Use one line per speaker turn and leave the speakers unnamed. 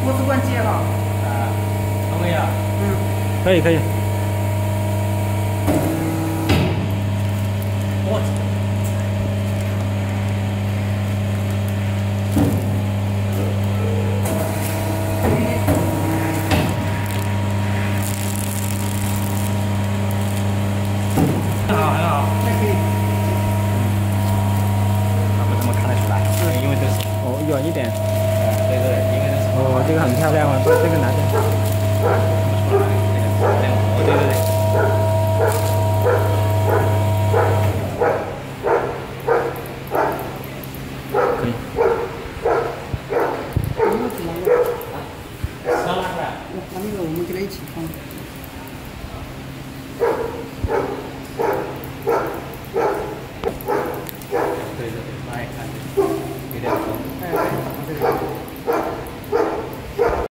我只管接哈。
啊，可以啊。
嗯。
可以可以。
我。很好很好，
还可以。
那不怎么看得出来，因为都是
哦，远一点。
对对，因为都是。
哦，这个很漂亮啊，这个男的。